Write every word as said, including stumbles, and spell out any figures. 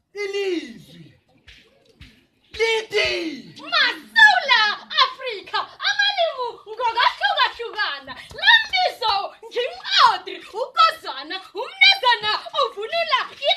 ilizwi lithi Masula Africa amalimu ngokahlukahlukana lambizo njimqadri ukozana umnazana ovunula